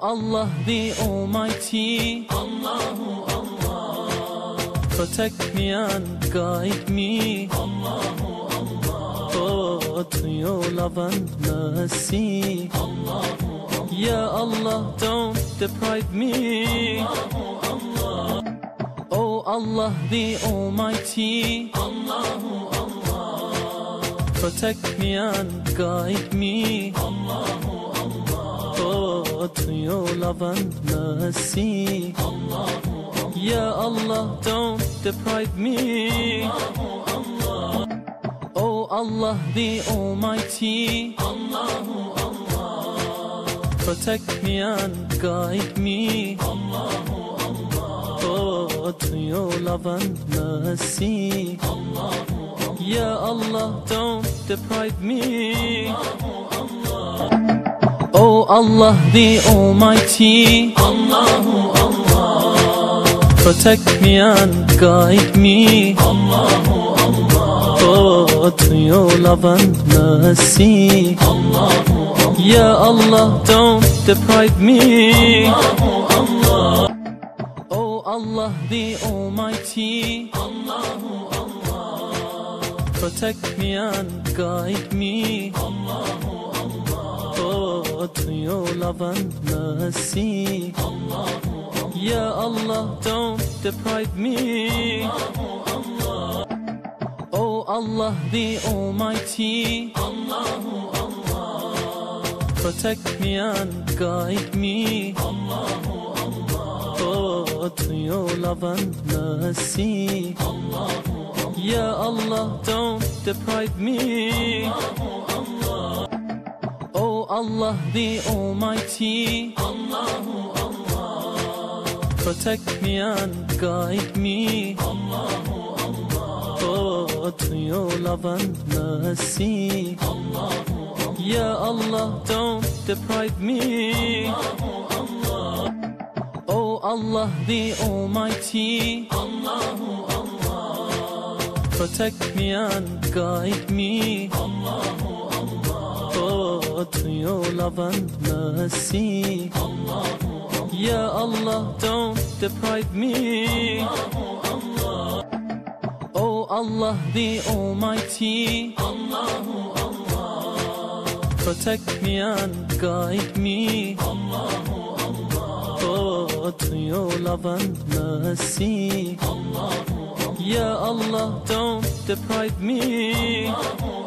Allah the Almighty, Allahu Allah, protect me and guide me, Allahu Allah, oh, to your love and mercy, Allahu Allah, Ya Allah, don't deprive me, Allahu Allah, oh Allah the Almighty, Allahu Allah, protect me and guide me, Allahu Allah, oh, to your love and mercy, Allahu Allah, Ya Allah, don't deprive me, Allahu Allah, oh Allah the Almighty, Allahu Allah, protect me and guide me, Allahu Allah, oh, to your love and mercy, Allahu Allah, Ya Allah, don't deprive me, oh Allah the Almighty, Allahu Allah, protect me and guide me, Allahu Allah, oh, to your love and mercy, Allahu Allah, Ya Allah, don't deprive me, oh Allah the Almighty, Allahu Allah, protect me and guide me, Allahu Allah, oh, to your love and mercy, Allahu Allah, Ya Allah, don't deprive me, oh Allah the Almighty, Allahu Allah, protect me and guide me, Allahu Allah, oh, to your love and mercy, Allahu Allah, Ya Allah, don't deprive me, oh Allah the Almighty, Allahu Allah, protect me and guide me, Allahu Allah, oh, to your love and mercy, Allahu Allah, Ya Allah, don't deprive me, oh Allah the Almighty, Allahu Allah, protect me and guide me, Allahu Allah, oh, to your love and mercy, Allahu Allah, Ya Allah, don't deprive me, oh Allah the Almighty, Allahu Allah, protect me and guide me, Allahu Allah, oh, to your love and mercy, Allahu Allah, Ya Allah, don't deprive me,